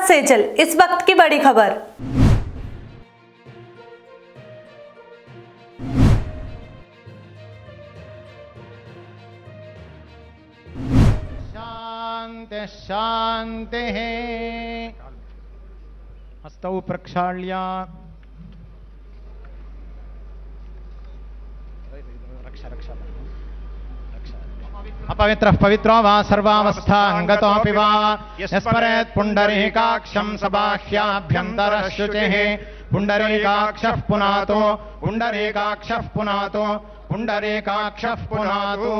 सेजल, इस वक्त की बड़ी खबर। शांति शांति हस्तौ प्रक्षाल्य अपवित्रः पवित्रो वा सर्वावस्थांगतोऽपि वा यस्परेत् पुण्डरीकाक्षं सबाह्याभ्यन्तरः शुचिः पुण्डरीकाक्षः पुनातो पुण्डरीकाक्षः पुनातो पुण्डरीकाक्षः पुनातो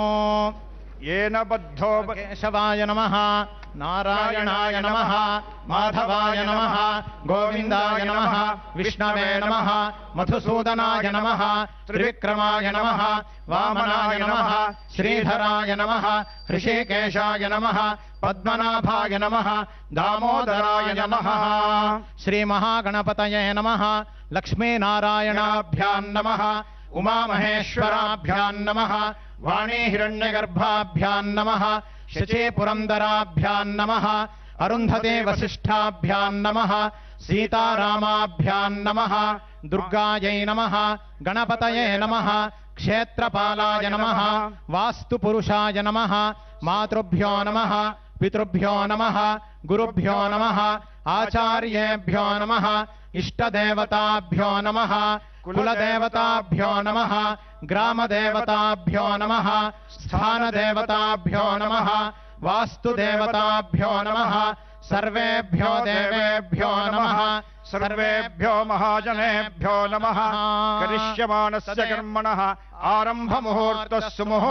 येन बद्धो केशवाय नमः नारायणाय नमः माधवाय नमः गोविंदाय नमः विष्णवे नमः मधुसूदनाय नमः त्रिविक्रमाय नमः वामनाय नमः श्रीधराय नमः ऋषिकेशाय नमः पद्मनाभाय नमः दामोदराय नमः श्रीमहागणपतये नमः लक्ष्मीनारायणाभ्यां नमः उमामहेश्वराभ्यां नमः वाणी हिरण्यगर्भाभ्यां नमः शचीपुरंदराभ्यां नमः अरुन्धते वसिष्ठाभ्यां नमः सीतारामाभ्यां नमः दुर्गायै नमः गणपतये नमः क्षेत्रपालाय नमः वास्तुपुरुषाय नमः मातृभ्यो नमः पितृभ्यो नमः गुरुभ्यो नमः आचार्येभ्यो नमः इष्टदेवताभ्यो नमः कुलदेवताभ्यो नमः ग्रामदेवताभ्यो नमः स्थानदेवताभ्यो नमः वास्तुदेवताभ्यो नमः सर्वेभ्यो देवेभ्यो नमः सर्वेभ्यो महाजनेभ्यो नमः करिष्यमाणस्य कर्मणः आरम्भमुहूर्तः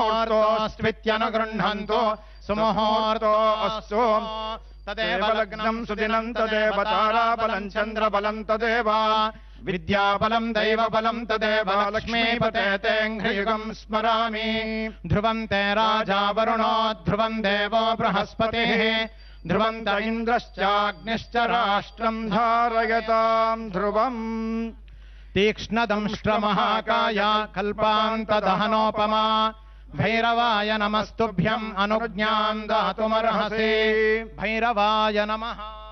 सुमुहूर्तोऽस्त्वित्यनुगृह्णन्तु सुमुहूर्तोऽस्तु तदेव लग्नं सुदिनं तदेव ताराबलं चन्द्रबलं तदेव विद्याबलं दैवबलं तदेव लक्ष्मीपते ते घ्रियुगं स्मरामि ध्रुवं ते राजा वरुणो ध्रुवं देवो बृहस्पतिः ध्रुवं त इन्द्रश्चाग्निश्च राष्ट्रं धारयतां ध्रुवम् तीक्ष्णदंष्ट्रमहाकाय कल्पान्तदहनोपमा भैरवाय नमस्तुभ्यम् अनुज्ञां दातुमर्हसि भैरवाय नमः।